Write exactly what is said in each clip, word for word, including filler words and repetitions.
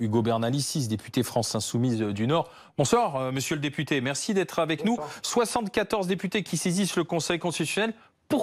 Hugo Bernalicis, député France Insoumise du Nord. Bonsoir, euh, monsieur le député. Merci d'être avec Bonsoir. nous. soixante-quatorze députés qui saisissent le Conseil constitutionnel. Pourquoi ?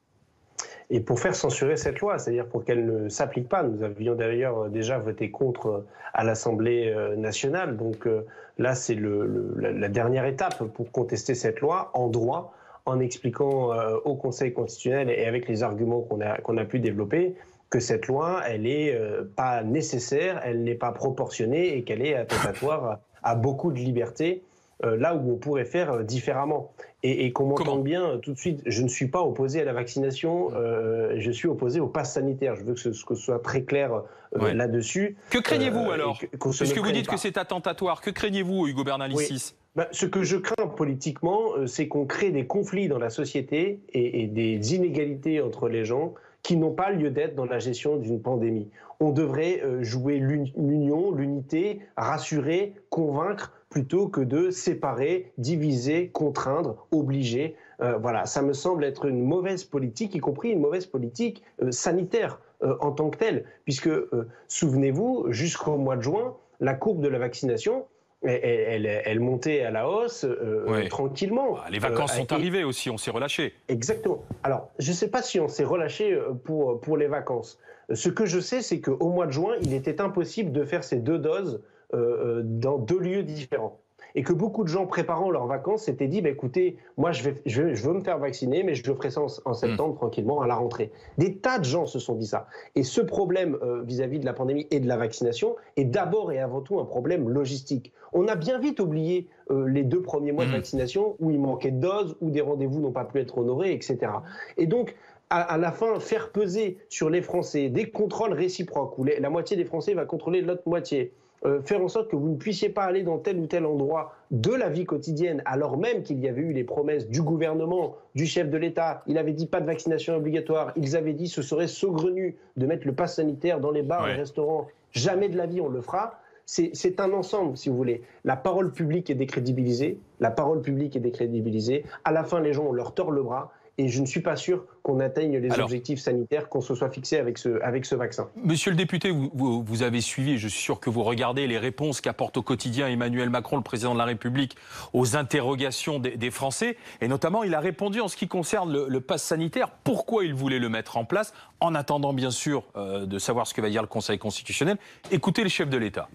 Et pour faire censurer cette loi, c'est-à-dire pour qu'elle ne s'applique pas. Nous avions d'ailleurs déjà voté contre à l'Assemblée nationale. Donc là, c'est le, le, la dernière étape pour contester cette loi en droit, en expliquant au Conseil constitutionnel et avec les arguments qu'on a, qu'on a pu développer que cette loi, elle n'est pas nécessaire, elle n'est pas proportionnée et qu'elle est attentatoire à beaucoup de libertés. Euh, là où on pourrait faire euh, différemment. Et, et qu'on m'entende bien euh, tout de suite, je ne suis pas opposé à la vaccination, euh, je suis opposé au pass sanitaire. Je veux que ce, que ce soit très clair euh, ouais. là-dessus. Que craignez-vous euh, alors que, Puisque vous dites pas. que c'est attentatoire, que craignez-vous, Hugo Bernalicis ? Oui. Bah, ce que je crains politiquement, euh, c'est qu'on crée des conflits dans la société et, et des inégalités entre les gens qui n'ont pas lieu d'être dans la gestion d'une pandémie. On devrait euh, jouer l'union, l'unité, rassurer, convaincre, plutôt que de séparer, diviser, contraindre, obliger. Euh, voilà, ça me semble être une mauvaise politique, y compris une mauvaise politique euh, sanitaire euh, en tant que telle. Puisque, euh, souvenez-vous, jusqu'au mois de juin, la courbe de la vaccination, elle, elle, elle montait à la hausse euh, oui. tranquillement. Bah, les vacances euh, sont et... arrivées aussi, on s'est relâché. Exactement. Alors, je ne sais pas si on s'est relâché pour, pour les vacances. Ce que je sais, c'est qu'au mois de juin, il était impossible de faire ces deux doses Euh, dans deux lieux différents. Et que beaucoup de gens préparant leurs vacances s'étaient dit bah, écoutez, moi je, vais, je, veux, je veux me faire vacciner, mais je le ferai ça en, en septembre mmh. tranquillement à la rentrée. Des tas de gens se sont dit ça. Et ce problème euh, vis-à-vis de la pandémie et de la vaccination est d'abord et avant tout un problème logistique. On a bien vite oublié euh, les deux premiers mois mmh. de vaccination où il manquait de doses, où des rendez-vous n'ont pas pu être honorés, et cetera. Et donc, à, à la fin, faire peser sur les Français des contrôles réciproques où les, la moitié des Français va contrôler l'autre moitié. Euh, faire en sorte que vous ne puissiez pas aller dans tel ou tel endroit de la vie quotidienne, alors même qu'il y avait eu les promesses du gouvernement, du chef de l'État. Il avait dit pas de vaccination obligatoire. Ils avaient dit ce serait saugrenu de mettre le pass sanitaire dans les bars et ouais. les restaurants. Jamais de la vie on le fera. C'est un ensemble, si vous voulez. La parole publique est décrédibilisée. La parole publique est décrédibilisée. À la fin, les gens, on leur tord le bras. Et je ne suis pas sûr qu'on atteigne les Alors, objectifs sanitaires qu'on se soit fixés avec ce, avec ce vaccin. Monsieur le député, vous, vous, vous avez suivi, je suis sûr que vous regardez les réponses qu'apporte au quotidien Emmanuel Macron, le président de la République, aux interrogations des, des Français. Et notamment, il a répondu en ce qui concerne le, le pass sanitaire, pourquoi il voulait le mettre en place, en attendant bien sûr euh, de savoir ce que va dire le Conseil constitutionnel. Écoutez le chef de l'État.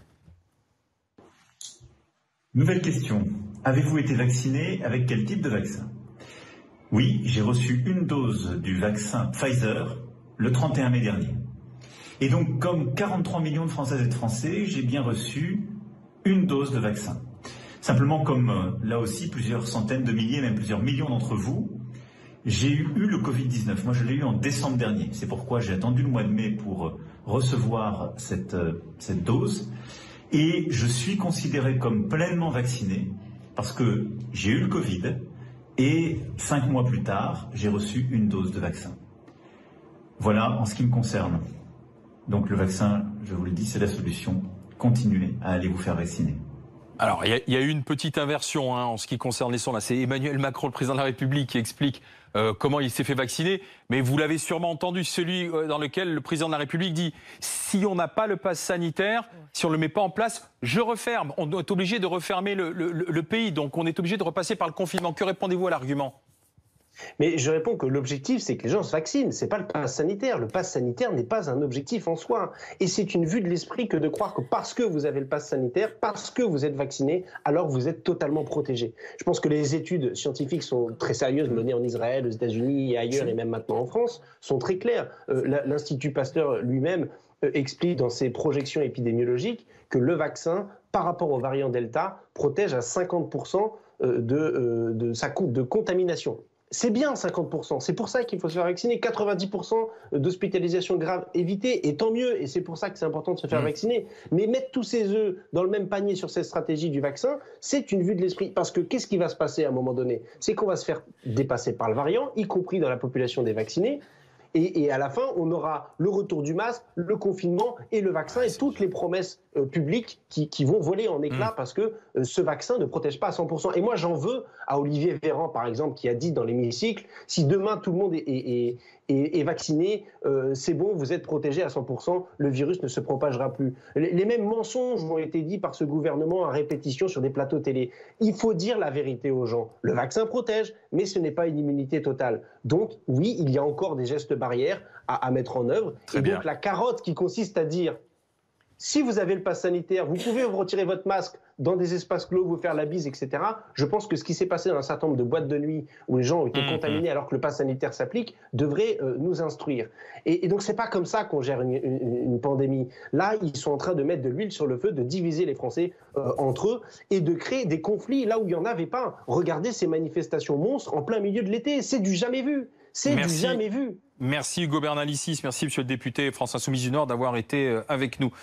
Nouvelle question. Avez-vous été vacciné avec quel type de vaccin ? Oui, j'ai reçu une dose du vaccin Pfizer le trente et un mai dernier. Et donc, comme quarante-trois millions de Françaises et de Français, j'ai bien reçu une dose de vaccin. Simplement, comme là aussi, plusieurs centaines de milliers, même plusieurs millions d'entre vous, j'ai eu, eu le Covid dix-neuf. Moi, je l'ai eu en décembre dernier. C'est pourquoi j'ai attendu le mois de mai pour recevoir cette, cette dose. Et je suis considéré comme pleinement vacciné parce que j'ai eu le Covid. Et cinq mois plus tard, j'ai reçu une dose de vaccin. Voilà en ce qui me concerne. Donc le vaccin, je vous le dis, c'est la solution. Continuez à aller vous faire vacciner. Alors, il y, y a eu une petite inversion hein, en ce qui concerne les sons. Là, c'est Emmanuel Macron, le président de la République, qui explique euh, comment il s'est fait vacciner. Mais vous l'avez sûrement entendu, celui euh, dans lequel le président de la République dit « Si on n'a pas le pass sanitaire, si on ne le met pas en place, je referme. On est obligé de refermer le, le, le pays. Donc, on est obligé de repasser par le confinement. » Que répondez-vous à l'argument ? Mais je réponds que l'objectif, c'est que les gens se vaccinent. Ce n'est pas le pass sanitaire. Le pass sanitaire n'est pas un objectif en soi. Et c'est une vue de l'esprit que de croire que parce que vous avez le pass sanitaire, parce que vous êtes vacciné, alors vous êtes totalement protégé. Je pense que les études scientifiques sont très sérieuses, menées en Israël, aux États-Unis et ailleurs, et même maintenant en France, sont très claires. Euh, L'Institut Pasteur lui-même euh, explique dans ses projections épidémiologiques que le vaccin, par rapport au variant Delta, protège à cinquante pour cent de, euh, de sa courbe de contamination. C'est bien cinquante pour cent, c'est pour ça qu'il faut se faire vacciner. quatre-vingt-dix pour cent d'hospitalisation grave évitée, et tant mieux, et c'est pour ça que c'est important de se faire mmh. vacciner. Mais mettre tous ses œufs dans le même panier sur cette stratégie du vaccin, c'est une vue de l'esprit. Parce que qu'est-ce qui va se passer à un moment donné? C'est qu'on va se faire dépasser par le variant, y compris dans la population des vaccinés. Et, et à la fin, on aura le retour du masque, le confinement et le vaccin et toutes les promesses euh, publiques qui, qui vont voler en éclats mmh. parce que euh, ce vaccin ne protège pas à cent pour cent. Et moi, j'en veux à Olivier Véran, par exemple, qui a dit dans l'hémicycle, si demain tout le monde est, est, est, est vacciné, euh, c'est bon, vous êtes protégé à cent pour cent, le virus ne se propagera plus. Les, les mêmes mensonges ont été dits par ce gouvernement à répétition sur des plateaux télé. Il faut dire la vérité aux gens. Le vaccin protège, mais ce n'est pas une immunité totale. Donc, oui, il y a encore des gestes barrières à, à mettre en œuvre. Très et bien. donc, la carotte qui consiste à dire, si vous avez le pass sanitaire, vous pouvez vous retirer votre masque dans des espaces clos, vous faire la bise, et cetera. Je pense que ce qui s'est passé dans un certain nombre de boîtes de nuit où les gens ont été mmh, contaminés alors que le pass sanitaire s'applique devrait euh, nous instruire. Et, et donc, c'est pas comme ça qu'on gère une, une, une pandémie. Là, ils sont en train de mettre de l'huile sur le feu, de diviser les Français euh, entre eux et de créer des conflits là où il n'y en avait pas. Regardez ces manifestations monstres en plein milieu de l'été. C'est du jamais vu. C'est du jamais vu. Merci Hugo Bernalicis, merci Monsieur le député France Insoumise du Nord d'avoir été avec nous.